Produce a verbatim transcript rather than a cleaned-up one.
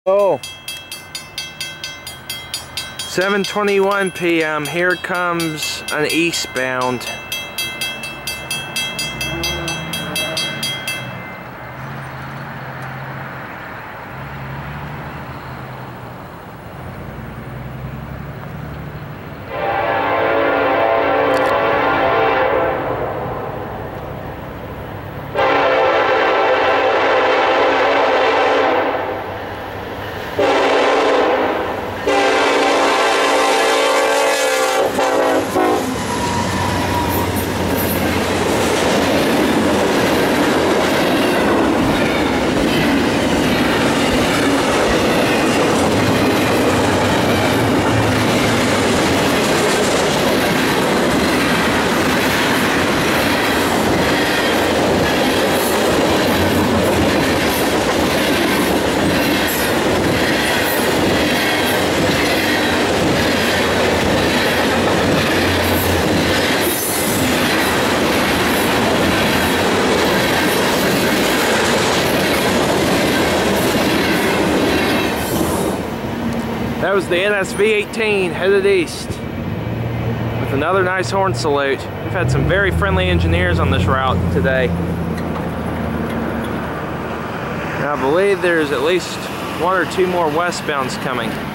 Oh, seven twenty-one p m Here comes an eastbound. That was the N S V eighteen headed east with another nice horn salute. We've had some very friendly engineers on this route today. And I believe there's at least one or two more westbounds coming.